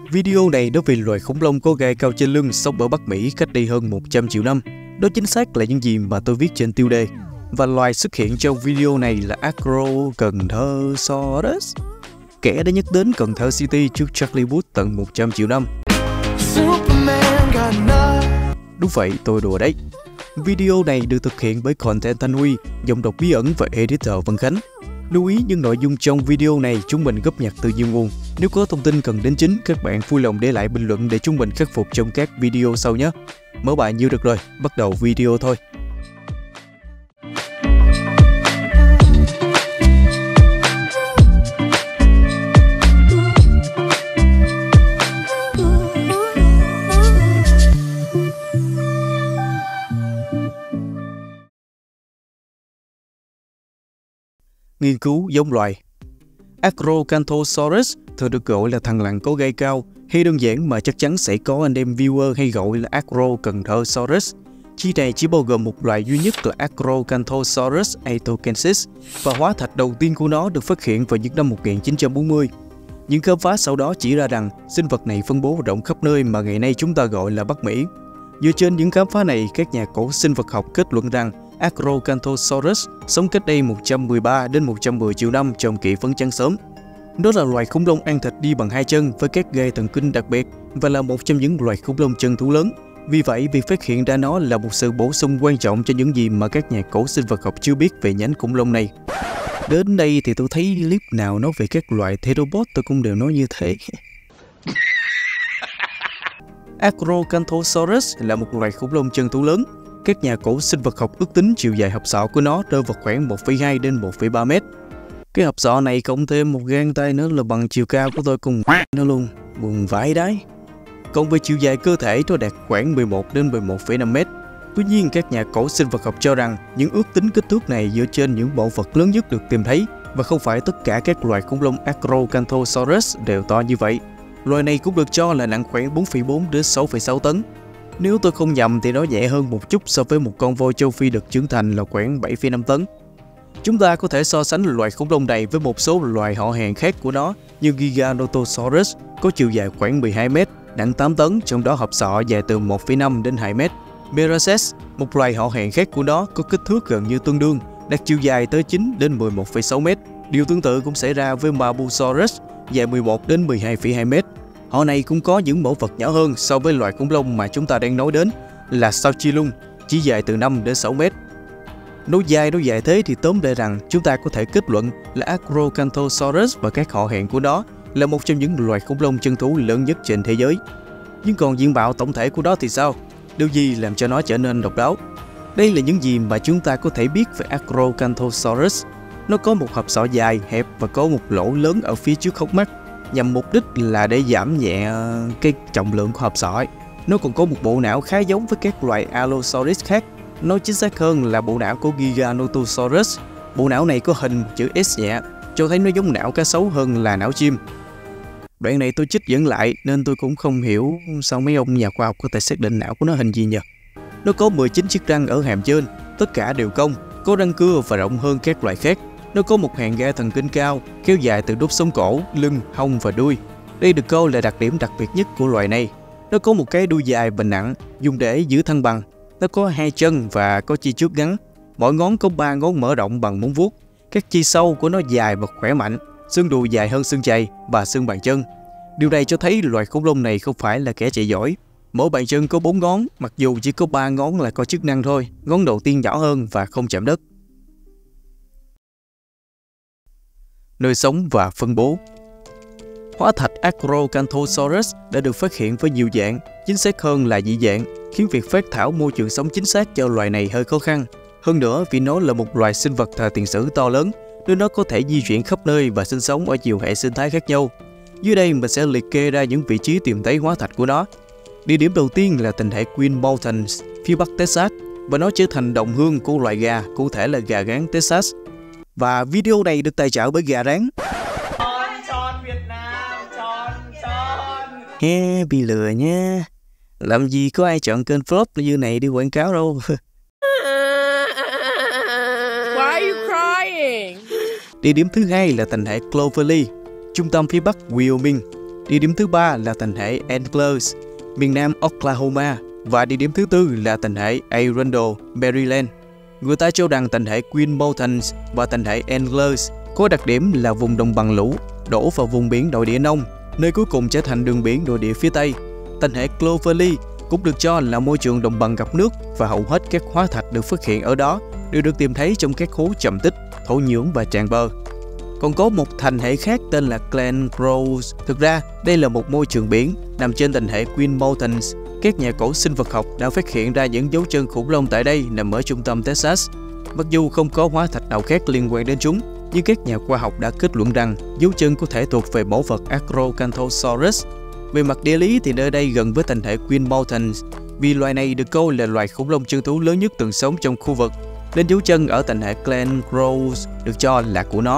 Video này nói về loài khủng long có gai cao trên lưng sống ở Bắc Mỹ cách đây hơn 100 triệu năm. Đó chính xác là những gì mà tôi viết trên tiêu đề. Và loài xuất hiện trong video này là Acrocanthosaurus, kẻ đã nhắc đến Cần Thơ City trước Charlie Wood tận 100 triệu năm. Đúng vậy, tôi đùa đấy. Video này được thực hiện bởi Content Thanh Huy, giọng đọc bí ẩn và editor Văn Khánh. Lưu ý những nội dung trong video này chúng mình góp nhặt từ nhiều nguồn. Nếu có thông tin cần đến chính, các bạn vui lòng để lại bình luận để chúng mình khắc phục trong các video sau nhé. Mở bài nhiêu được rồi, bắt đầu video thôi. Nghiên cứu giống loài. Acrocanthosaurus thường được gọi là thằn lằn có gai cao, hay đơn giản mà chắc chắn sẽ có anh em viewer hay gọi là Acrocanthosaurus. Chi này chỉ bao gồm một loài duy nhất là Acrocanthosaurus aitokensis, và hóa thạch đầu tiên của nó được phát hiện vào những năm 1940. Những khám phá sau đó chỉ ra rằng sinh vật này phân bố rộng khắp nơi mà ngày nay chúng ta gọi là Bắc Mỹ. Dựa trên những khám phá này, các nhà cổ sinh vật học kết luận rằng Acrocanthosaurus sống cách đây 113 đến 110 triệu năm trong kỷ phấn trắng sớm. Đó là loài khủng long ăn thịt đi bằng hai chân với các gai thần kinh đặc biệt và là một trong những loài khủng long chân thú lớn. Vì vậy, việc phát hiện ra nó là một sự bổ sung quan trọng cho những gì mà các nhà cổ sinh vật học chưa biết về nhánh khủng long này. Đến đây thì tôi thấy clip nào nói về các loài theropod tôi cũng đều nói như thế. Acrocanthosaurus là một loài khủng long chân thú lớn. Các nhà cổ sinh vật học ước tính chiều dài hộp sọ của nó rơi vào khoảng 1,2 đến 1,3 mét. Cái hộp sọ này cộng thêm một gang tay nữa là bằng chiều cao của tôi cùng nó luôn, buồn vãi đấy. Còn về chiều dài cơ thể nó đạt khoảng 11 đến 11,5 mét. Tuy nhiên, các nhà cổ sinh vật học cho rằng những ước tính kích thước này dựa trên những bộ vật lớn nhất được tìm thấy và không phải tất cả các loài khủng long Acrocanthosaurus đều to như vậy. Loài này cũng được cho là nặng khoảng 4,4 đến 6,6 tấn. Nếu tôi không nhầm thì nó nhẹ hơn một chút so với một con voi châu Phi được trưởng thành là khoảng 7,5 tấn. Chúng ta có thể so sánh loài khủng long này với một số loài họ hàng khác của nó như Giganotosaurus có chiều dài khoảng 12 mét, nặng 8 tấn, trong đó hộp sọ dài từ 1,5 đến 2 mét. Meraces, một loài họ hàng khác của nó có kích thước gần như tương đương, đạt chiều dài tới 9 đến 11,6 mét. Điều tương tự cũng xảy ra với Mabusaurus, dài 11 đến 12,2 mét. Họ này cũng có những mẫu vật nhỏ hơn so với loài khủng long mà chúng ta đang nói đến là Sauchilung, chỉ dài từ 5 đến 6 mét. Nói dài thế thì tóm lại rằng chúng ta có thể kết luận là Acrocanthosaurus và các họ hàng của nó là một trong những loài khủng long chân thú lớn nhất trên thế giới. Nhưng còn diện mạo tổng thể của nó thì sao? Điều gì làm cho nó trở nên độc đáo? Đây là những gì mà chúng ta có thể biết về Acrocanthosaurus. Nó có một hộp sọ dài, hẹp và có một lỗ lớn ở phía trước hốc mắt, nhằm mục đích là để giảm nhẹ cái trọng lượng của hộp sọ ấy. Nó còn có một bộ não khá giống với các loài Allosaurus khác. Nói chính xác hơn là bộ não của Giganotosaurus. Bộ não này có hình chữ S nhẹ, cho thấy nó giống não cá sấu hơn là não chim. Đoạn này tôi trích dẫn lại nên tôi cũng không hiểu sao mấy ông nhà khoa học có thể xác định não của nó hình gì nhỉ. Nó có 19 chiếc răng ở hàm trên, tất cả đều cong, có răng cưa và rộng hơn các loài khác. Nó có một hàng gai thần kinh cao, kéo dài từ đốt sống cổ, lưng, hông và đuôi. Đây được coi là đặc điểm đặc biệt nhất của loài này. Nó có một cái đuôi dài và nặng, dùng để giữ thăng bằng. Nó có hai chân và có chi trước ngắn. Mỗi ngón có 3 ngón mở rộng bằng móng vuốt. Các chi sau của nó dài và khỏe mạnh. Xương đùi dài hơn xương chày và xương bàn chân. Điều này cho thấy loài khủng long này không phải là kẻ chạy giỏi. Mỗi bàn chân có 4 ngón, mặc dù chỉ có 3 ngón là có chức năng thôi. Ngón đầu tiên nhỏ hơn và không chạm đất. Nơi sống và phân bố. Hóa thạch Acrocanthosaurus đã được phát hiện với nhiều dạng, chính xác hơn là dị dạng, khiến việc phát thảo môi trường sống chính xác cho loài này hơi khó khăn. Hơn nữa, vì nó là một loài sinh vật thời tiền sử to lớn, nên nó có thể di chuyển khắp nơi và sinh sống ở nhiều hệ sinh thái khác nhau. Dưới đây mình sẽ liệt kê ra những vị trí tìm thấy hóa thạch của nó. Địa điểm đầu tiên là tỉnh hệ Queen Mountains, phía bắc Texas, và nó trở thành đồng hương của loài gà, cụ thể là gà rán Texas. Và video này được tài trợ bởi gà rán. Tròn Việt Nam, tròn. He, bị lừa nha. Làm gì có ai chọn kênh flop như này đi quảng cáo đâu. Why are you crying? Địa điểm thứ hai là thành hệ Cloverleaf, trung tâm phía bắc Wyoming. Địa điểm thứ 3 là thành hệ Anglers, miền nam Oklahoma, và địa điểm thứ 4 là thành hệ Arundel, Maryland. Người ta cho rằng thành hệ Queen Mountains và thành hệ Anglers có đặc điểm là vùng đồng bằng lũ đổ vào vùng biển nội địa nông, nơi cuối cùng trở thành đường biển nội địa phía Tây. Thành hệ Clovelly cũng được cho là môi trường đồng bằng ngập nước, và hầu hết các hóa thạch được phát hiện ở đó đều được tìm thấy trong các hố trầm tích, thổ nhưỡng và tràn bờ. Còn có một thành hệ khác tên là Glen Rose. Thực ra, đây là một môi trường biển nằm trên thành hệ Queen Mountains. Các nhà cổ sinh vật học đã phát hiện ra những dấu chân khủng long tại đây nằm ở trung tâm Texas. Mặc dù không có hóa thạch nào khác liên quan đến chúng, nhưng các nhà khoa học đã kết luận rằng dấu chân có thể thuộc về mẫu vật Acrocanthosaurus. Về mặt địa lý thì nơi đây gần với thành hệ Queen Mountains, vì loài này được coi là loài khủng long chân thú lớn nhất từng sống trong khu vực, nên dấu chân ở thành hệ Glen Rose được cho là của nó.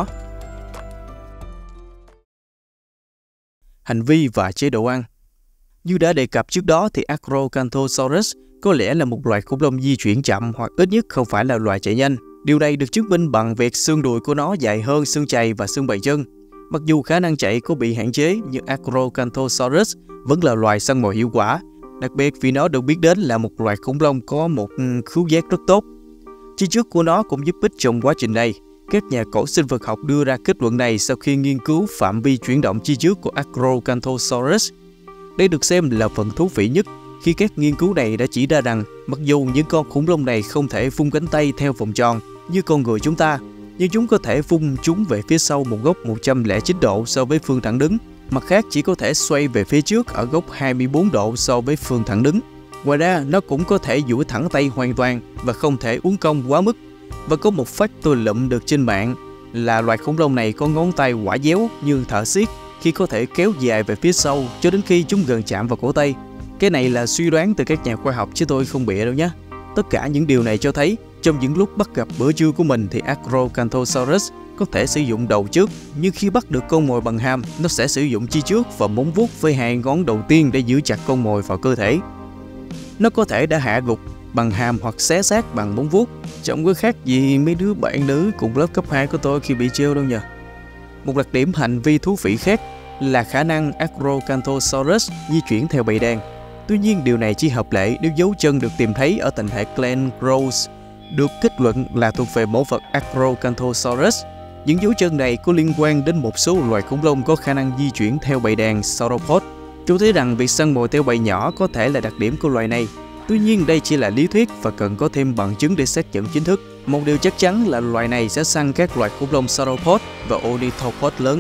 Hành vi và chế độ ăn. Như đã đề cập trước đó thì Acrocanthosaurus có lẽ là một loài khủng long di chuyển chậm, hoặc ít nhất không phải là loài chạy nhanh. Điều này được chứng minh bằng việc xương đùi của nó dài hơn xương chày và xương bày chân. Mặc dù khả năng chạy có bị hạn chế, nhưng Acrocanthosaurus vẫn là loài săn mồi hiệu quả, đặc biệt vì nó được biết đến là một loài khủng long có một khứu giác rất tốt. Chi trước của nó cũng giúp ích trong quá trình này. Các nhà cổ sinh vật học đưa ra kết luận này sau khi nghiên cứu phạm vi chuyển động chi trước của Acrocanthosaurus. Đây được xem là phần thú vị nhất, khi các nghiên cứu này đã chỉ ra rằng mặc dù những con khủng long này không thể vung cánh tay theo vòng tròn như con người chúng ta, nhưng chúng có thể vung chúng về phía sau một góc 109 độ so với phương thẳng đứng. Mặt khác chỉ có thể xoay về phía trước ở góc 24 độ so với phương thẳng đứng. Ngoài ra, nó cũng có thể duỗi thẳng tay hoàn toàn và không thể uốn cong quá mức. Và có một fact tôi lượm được trên mạng là loài khủng long này có ngón tay quả déo như thợ siết, khi có thể kéo dài về phía sau cho đến khi chúng gần chạm vào cổ tay. Cái này là suy đoán từ các nhà khoa học chứ tôi không bịa đâu nhé. Tất cả những điều này cho thấy trong những lúc bắt gặp bữa trưa của mình thì Acrocanthosaurus có thể sử dụng đầu trước, nhưng khi bắt được con mồi bằng hàm, nó sẽ sử dụng chi trước và móng vuốt với hai ngón đầu tiên để giữ chặt con mồi vào cơ thể. Nó có thể đã hạ gục bằng hàm hoặc xé xác bằng móng vuốt. Chẳng có khác gì mấy đứa bạn nữ cùng lớp cấp 2 của tôi khi bị trêu đâu nhờ. Một đặc điểm hành vi thú vị khác là khả năng Acrocanthosaurus di chuyển theo bầy đàn. Tuy nhiên điều này chỉ hợp lệ nếu dấu chân được tìm thấy ở thành hệ Glen Rose được kết luận là thuộc về mẫu vật Acrocanthosaurus. Những dấu chân này có liên quan đến một số loài khủng long có khả năng di chuyển theo bầy đàn sauropod, cho thấy rằng việc săn mồi theo bầy nhỏ có thể là đặc điểm của loài này. Tuy nhiên đây chỉ là lý thuyết và cần có thêm bằng chứng để xác nhận chính thức. Một điều chắc chắn là loài này sẽ săn các loài khủng long sauropod và ornithopod lớn.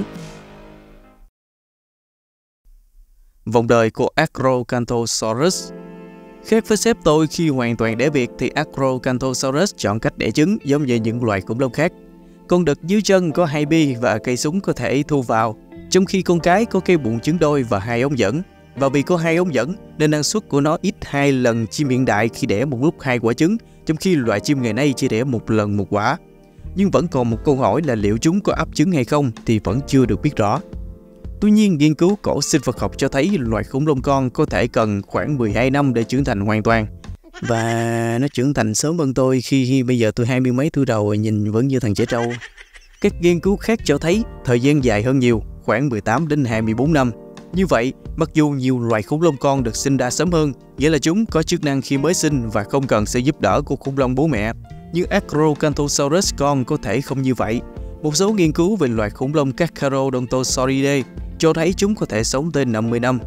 Vòng đời của Acrocanthosaurus. Khác với sếp tôi khi hoàn toàn đẻ biệt thì Acrocanthosaurus chọn cách đẻ trứng giống như những loài khủng long khác. Con đực dưới chân có 2 bi và cây súng có thể thu vào, trong khi con cái có cây bụng trứng đôi và 2 ống dẫn. Và vì có 2 ống dẫn nên năng suất của nó ít 2 lần chim hiện đại khi đẻ một lúc 2 quả trứng, trong khi loài chim ngày nay chỉ đẻ 1 lần 1 quả. Nhưng vẫn còn một câu hỏi là liệu chúng có ấp trứng hay không thì vẫn chưa được biết rõ. Tuy nhiên, nghiên cứu cổ sinh vật học cho thấy loài khủng long con có thể cần khoảng 12 năm để trưởng thành hoàn toàn. Và nó trưởng thành sớm hơn tôi khi bây giờ tôi 20 mấy tuổi đầu rồi, nhìn vẫn như thằng trẻ trâu. Các nghiên cứu khác cho thấy thời gian dài hơn nhiều, khoảng 18 đến 24 năm. Như vậy, mặc dù nhiều loài khủng long con được sinh ra sớm hơn, nghĩa là chúng có chức năng khi mới sinh và không cần sự giúp đỡ của khủng long bố mẹ, nhưng Acrocanthosaurus con có thể không như vậy. Một số nghiên cứu về loài khủng long Carcharodontosauridae cho thấy chúng có thể sống tới 50 năm.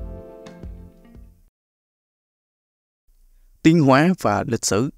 Tiến hóa và lịch sử.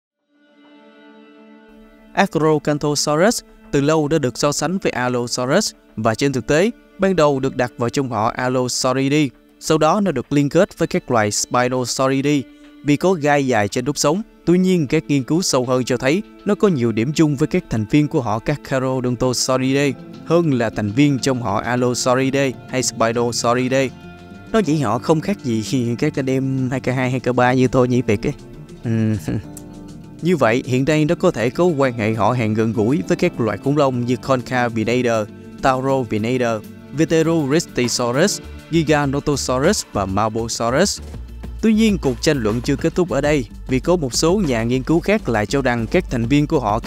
Acrocanthosaurus từ lâu đã được so sánh với Allosaurus và trên thực tế, ban đầu được đặt vào trong họ Allosauridae, sau đó nó được liên kết với các loài Spinosauridae vì có gai dài trên đốt sống. Tuy nhiên, các nghiên cứu sâu hơn cho thấy nó có nhiều điểm chung với các thành viên của họ Carcharodontosauridae hơn là thành viên trong họ Allosauridae hay Spinosauridae. Nó chỉ họ không khác gì khi các anh em 2K2, 2K3 như tôi nhỉ Việt ấy. Như vậy, hiện nay nó có thể có quan hệ họ hàng gần gũi với các loài khủng long như Concavenator, Taurovenator, Veterorhistisaurus, Giganotosaurus và Marbosaurus. Tuy nhiên, cuộc tranh luận chưa kết thúc ở đây, vì có một số nhà nghiên cứu khác lại cho rằng các thành viên của họ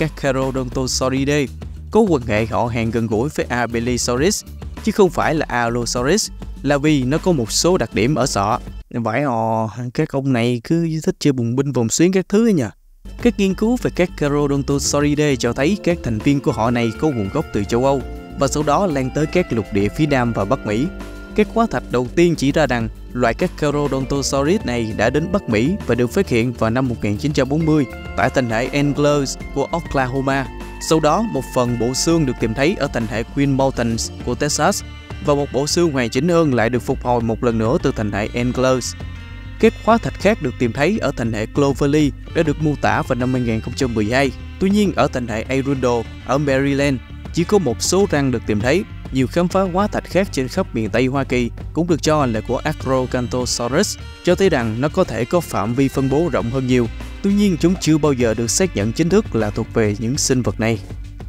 Carcharodontosauridae có quan hệ họ hàng gần gũi với Abelisaurus, chứ không phải là Allosaurus, là vì nó có một số đặc điểm ở sọ. Vãi các ông này cứ thích chơi bùng binh vòng xuyến các thứ ấy nhỉ. Các nghiên cứu về các Carodontosauриdae cho thấy các thành viên của họ này có nguồn gốc từ châu Âu và sau đó lan tới các lục địa phía Nam và Bắc Mỹ. Các hóa thạch đầu tiên chỉ ra rằng loại các Carodontosaurid này đã đến Bắc Mỹ và được phát hiện vào năm 1940 tại thành hệ Anglers của Oklahoma. Sau đó, một phần bộ xương được tìm thấy ở thành hệ Queen Mountains của Texas và một bộ xương hoàn chỉnh hơn lại được phục hồi một lần nữa từ thành hệ Anglers. Các hóa thạch khác được tìm thấy ở thành hệ Clovelly đã được mô tả vào năm 2012. Tuy nhiên, ở thành hệ Arundel ở Maryland, chỉ có một số răng được tìm thấy. Nhiều khám phá hóa thạch khác trên khắp miền Tây Hoa Kỳ cũng được cho là của Acrocanthosaurus, cho thấy rằng nó có thể có phạm vi phân bố rộng hơn nhiều. Tuy nhiên, chúng chưa bao giờ được xác nhận chính thức là thuộc về những sinh vật này.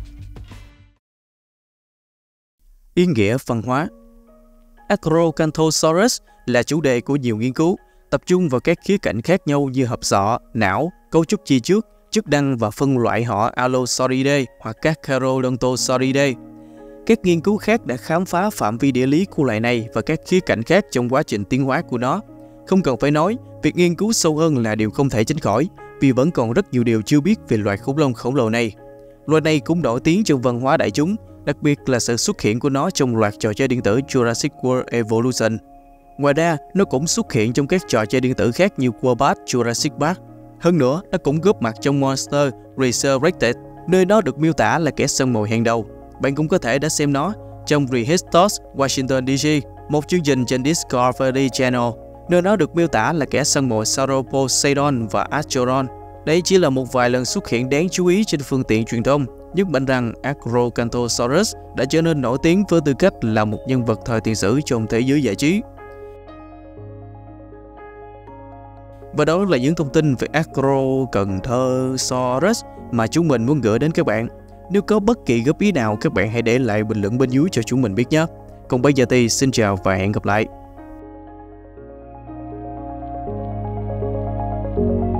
Ý nghĩa văn hóa. Acrocanthosaurus là chủ đề của nhiều nghiên cứu, tập trung vào các khía cạnh khác nhau như hộp sọ, não, cấu trúc chi trước, chức năng và phân loại họ Allosauridae hoặc các Carodontosauриdae. Các nghiên cứu khác đã khám phá phạm vi địa lý của loài này và các khía cạnh khác trong quá trình tiến hóa của nó. Không cần phải nói, việc nghiên cứu sâu hơn là điều không thể tránh khỏi, vì vẫn còn rất nhiều điều chưa biết về loài khủng long khổng lồ này. Loài này cũng nổi tiếng trong văn hóa đại chúng, đặc biệt là sự xuất hiện của nó trong loạt trò chơi điện tử Jurassic World Evolution. Ngoài ra, nó cũng xuất hiện trong các trò chơi điện tử khác như Wombat Jurassic Park. Hơn nữa, nó cũng góp mặt trong Monster Resurrected, nơi nó được miêu tả là kẻ săn mồi hàng đầu. Bạn cũng có thể đã xem nó trong Prehistoric Washington DC, một chương trình trên Discovery Channel, nơi nó được miêu tả là kẻ săn mồi Sauroposeidon và Acheron. Đây chỉ là một vài lần xuất hiện đáng chú ý trên phương tiện truyền thông, nhấn mạnh rằng Acrocanthosaurus đã trở nên nổi tiếng với tư cách là một nhân vật thời tiền sử trong thế giới giải trí. Và đó là những thông tin về Acrocanthosaurus mà chúng mình muốn gửi đến các bạn. Nếu có bất kỳ góp ý nào, các bạn hãy để lại bình luận bên dưới cho chúng mình biết nhé. Còn bây giờ thì xin chào và hẹn gặp lại.